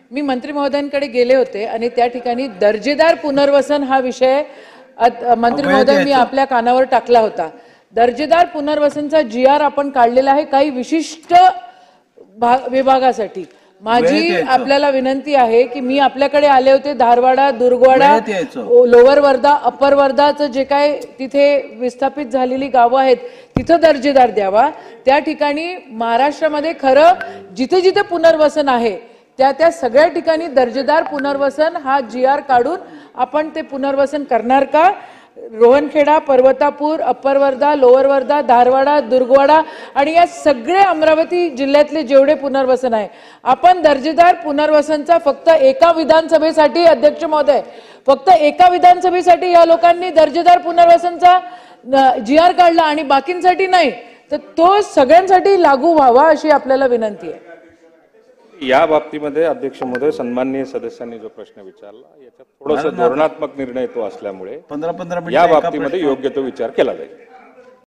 मी मंत्री महोदयांकडे गेले होते आणि त्या ठिकाणी दर्जेदार पुनर्वसन हा विषय मंत्री महोदय मी आपल्या कानावर टाकला होता। दर्जेदार पुनर्वसनचा GR आपण काढलेला आहे काही विशिष्ट विभागासाठी। माझी आपल्याला विनंती आहे की मी आपल्याकडे आले होते धारवाडा, दुर्गवाडा, लोअर वर्धा, अप्पर वर्धाचं जे काय तिथे विस्थापित झालेली गावं आहेत तिथं दर्जेदार द्यावा। त्या ठिकाणी महाराष्ट्रामध्ये खरं जिथे जिथे पुनर्वसन आहे त्या सगळ्या ठिकाणी दर्जेदार पुनर्वसन हा GR काढून आपण ते पुनर्वसन करणार का? रोहनखेडा, पर्वतापूर, अप्पर वर्धा, लोअर वर्धा, धारवाडा, दुर्गवाडा आणि या सगळे अमरावती जिल्ह्यातले जेवढे पुनर्वसन आहे आपण दर्जेदार पुनर्वसनचा फक्त एका विधानसभेसाठी अध्यक्ष महोदय फक्त एका विधानसभेसाठी या लोकांनी दर्जेदार पुनर्वसनचा GR काढला आणि बाकींसाठी नाही, तर तो सगळ्यांसाठी लागू व्हावा अशी आपल्याला विनंती आहे। या बाबतीमध्ये अध्यक्ष महोदय सन्माननीय सदस्यांनी जो प्रश्न विचारला याच्यात थोडासा धोरणात्मक निर्णय तो असल्यामुळे 15 या बाबतीमध्ये योग्य तो विचार केला जाईल।